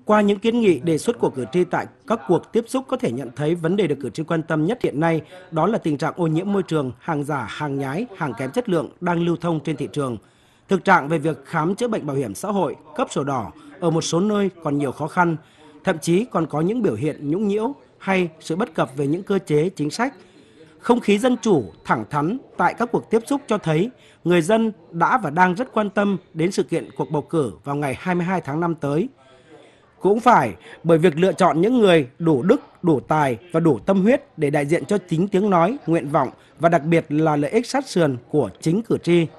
Qua những kiến nghị đề xuất của cử tri tại các cuộc tiếp xúc có thể nhận thấy vấn đề được cử tri quan tâm nhất hiện nay đó là tình trạng ô nhiễm môi trường, hàng giả, hàng nhái, hàng kém chất lượng đang lưu thông trên thị trường. Thực trạng về việc khám chữa bệnh bảo hiểm xã hội, cấp sổ đỏ ở một số nơi còn nhiều khó khăn, thậm chí còn có những biểu hiện nhũng nhiễu hay sự bất cập về những cơ chế chính sách. Không khí dân chủ, thẳng thắn tại các cuộc tiếp xúc cho thấy người dân đã và đang rất quan tâm đến sự kiện cuộc bầu cử vào ngày 22 tháng 5 tới. Cũng phải bởi việc lựa chọn những người đủ đức, đủ tài và đủ tâm huyết để đại diện cho chính tiếng nói, nguyện vọng và đặc biệt là lợi ích sát sườn của chính cử tri.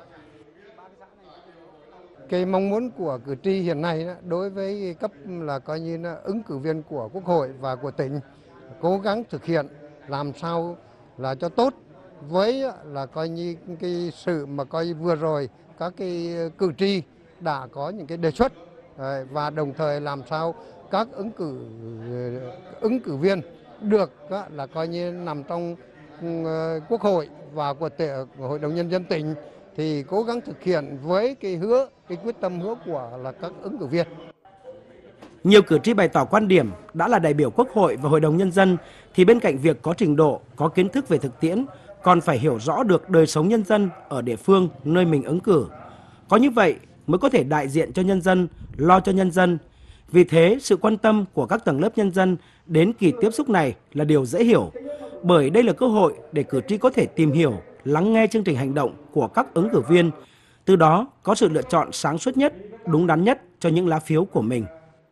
Cái mong muốn của cử tri hiện nay đối với cấp là coi như là ứng cử viên của Quốc hội và của tỉnh cố gắng thực hiện làm sao là cho tốt với là coi như cái sự mà coi vừa rồi các cái cử tri đã có những cái đề xuất và đồng thời làm sao các ứng cử viên được là coi như nằm trong Quốc hội và của Hội đồng Nhân dân tỉnh thì cố gắng thực hiện với cái quyết tâm hứa của là các ứng cử viên. Nhiều cử tri bày tỏ quan điểm đã là đại biểu Quốc hội và Hội đồng Nhân dân thì bên cạnh việc có trình độ, có kiến thức về thực tiễn, còn phải hiểu rõ được đời sống nhân dân ở địa phương nơi mình ứng cử. Có như vậy mới có thể đại diện cho nhân dân, lo cho nhân dân. Vì thế, sự quan tâm của các tầng lớp nhân dân đến kỳ tiếp xúc này là điều dễ hiểu, bởi đây là cơ hội để cử tri có thể tìm hiểu, lắng nghe chương trình hành động của các ứng cử viên, từ đó có sự lựa chọn sáng suốt nhất, đúng đắn nhất cho những lá phiếu của mình.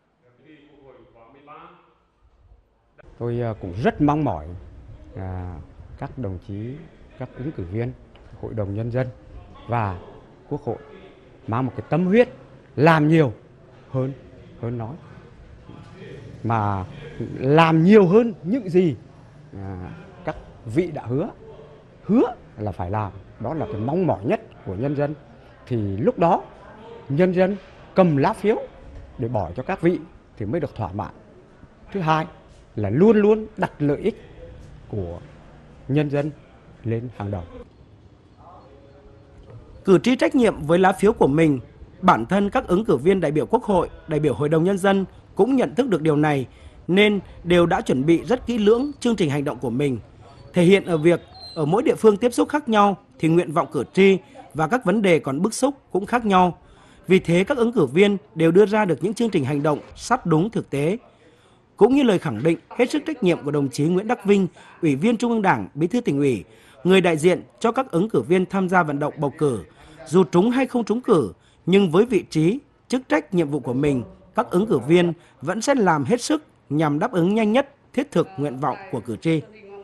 Tôi cũng rất mong mỏi các đồng chí, các ứng cử viên, Hội đồng Nhân dân và Quốc hội mang một cái tâm huyết làm nhiều hơn nói, mà làm nhiều hơn những gì các vị đã hứa là phải làm. Đó là cái mong mỏi nhất của nhân dân, thì lúc đó nhân dân cầm lá phiếu để bỏ cho các vị thì mới được thỏa mãn. Thứ hai là luôn luôn đặt lợi ích của nhân dân lên hàng đầu. Cử tri trách nhiệm với lá phiếu của mình. Bản thân các ứng cử viên đại biểu Quốc hội, đại biểu Hội đồng Nhân dân cũng nhận thức được điều này nên đều đã chuẩn bị rất kỹ lưỡng chương trình hành động của mình. Thể hiện ở việc ở mỗi địa phương tiếp xúc khác nhau thì nguyện vọng cử tri và các vấn đề còn bức xúc cũng khác nhau. Vì thế các ứng cử viên đều đưa ra được những chương trình hành động sát đúng thực tế. Cũng như lời khẳng định hết sức trách nhiệm của đồng chí Nguyễn Đắc Vinh, Ủy viên Trung ương Đảng, Bí thư Tỉnh ủy, người đại diện cho các ứng cử viên tham gia vận động bầu cử, dù trúng hay không trúng cử, nhưng với vị trí, chức trách, nhiệm vụ của mình, các ứng cử viên vẫn sẽ làm hết sức nhằm đáp ứng nhanh nhất, thiết thực nguyện vọng của cử tri.